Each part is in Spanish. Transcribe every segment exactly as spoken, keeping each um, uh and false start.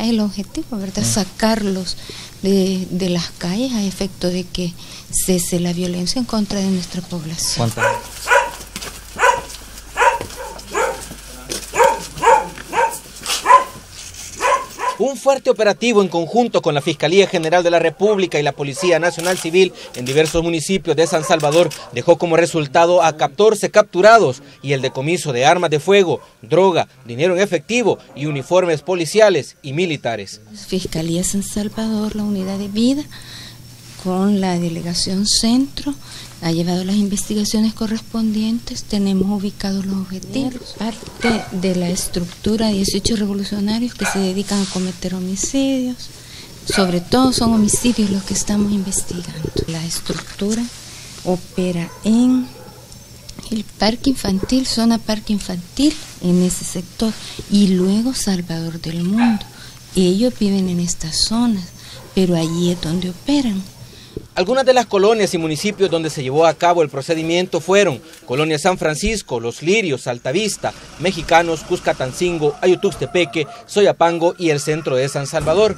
es el objetivo, ¿verdad? Sacarlos de, de las calles a efecto de que cese la violencia en contra de nuestra población. ¿Cuántas? Un fuerte operativo en conjunto con la Fiscalía General de la República y la Policía Nacional Civil en diversos municipios de San Salvador dejó como resultado a catorce capturados y el decomiso de armas de fuego, droga, dinero en efectivo y uniformes policiales y militares. Fiscalía San Salvador, la unidad de vida, con la delegación centro, ha llevado las investigaciones correspondientes, tenemos ubicados los objetivos, parte de la estructura dieciocho revolucionarios que se dedican a cometer homicidios, sobre todo son homicidios los que estamos investigando. La estructura opera en el parque infantil, zona parque infantil, en ese sector, y luego Salvador del Mundo. Ellos viven en estas zonas, pero allí es donde operan. Algunas de las colonias y municipios donde se llevó a cabo el procedimiento fueron Colonia San Francisco, Los Lirios, Altavista, Mexicanos, Cuscatancingo, Ayutuxtepeque, Soyapango y el centro de San Salvador.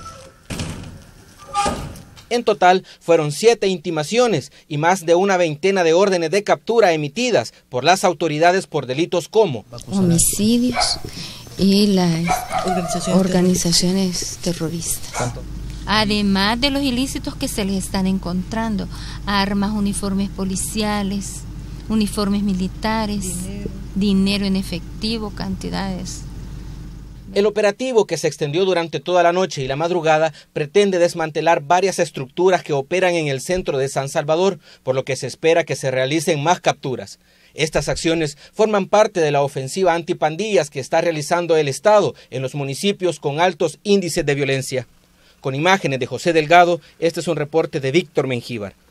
En total fueron siete intimaciones y más de una veintena de órdenes de captura emitidas por las autoridades por delitos como homicidios y las organizaciones, organizaciones terroristas. ¿Cuánto? Además de los ilícitos que se les están encontrando, armas, uniformes policiales, uniformes militares, dinero, dinero en efectivo, cantidades. El operativo, que se extendió durante toda la noche y la madrugada, pretende desmantelar varias estructuras que operan en el centro de San Salvador, por lo que se espera que se realicen más capturas. Estas acciones forman parte de la ofensiva antipandillas que está realizando el Estado en los municipios con altos índices de violencia. Con imágenes de José Delgado, este es un reporte de Víctor Mengíbar.